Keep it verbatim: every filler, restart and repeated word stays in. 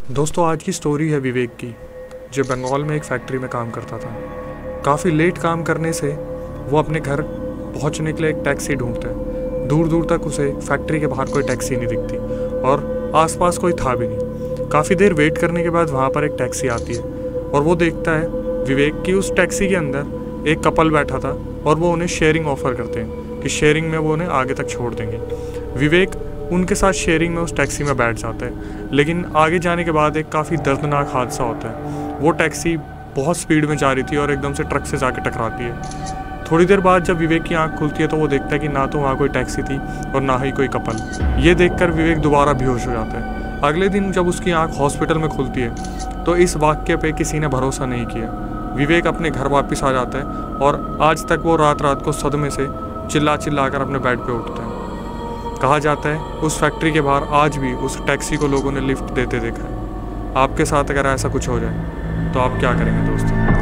दोस्तों, आज की स्टोरी है विवेक की, जो बंगाल में एक फैक्ट्री में काम करता था। काफ़ी लेट काम करने से वो अपने घर पहुंचने के लिए एक टैक्सी ढूंढता है। दूर दूर तक उसे फैक्ट्री के बाहर कोई टैक्सी नहीं दिखती और आसपास कोई था भी नहीं। काफ़ी देर वेट करने के बाद वहाँ पर एक टैक्सी आती है और वो देखता है विवेक की उस टैक्सी के अंदर एक कपल बैठा था और वो उन्हें शेयरिंग ऑफ़र करते हैं कि शेयरिंग में वो उन्हें आगे तक छोड़ देंगे। विवेक उनके साथ शेयरिंग में उस टैक्सी में बैठ जाता है, लेकिन आगे जाने के बाद एक काफ़ी दर्दनाक हादसा होता है। वो टैक्सी बहुत स्पीड में जा रही थी और एकदम से ट्रक से जाके टकराती है। थोड़ी देर बाद जब विवेक की आंख खुलती है तो वो देखता है कि ना तो वहाँ कोई टैक्सी थी और ना ही कोई कपल। ये देखकर विवेक दोबारा बेहोश हो जाता है। अगले दिन जब उसकी आंख हॉस्पिटल में खुलती है तो इस वाक्य पे किसी ने भरोसा नहीं किया। विवेक अपने घर वापस आ जाता है और आज तक वो रात रात को सदमे से चिल्ला चिल्ला कर अपने बेड पे उठता है। कहा जाता है उस फैक्ट्री के बाहर आज भी उस टैक्सी को लोगों ने लिफ्ट देते देखा है। आपके साथ अगर ऐसा कुछ हो जाए तो आप क्या करेंगे दोस्तों?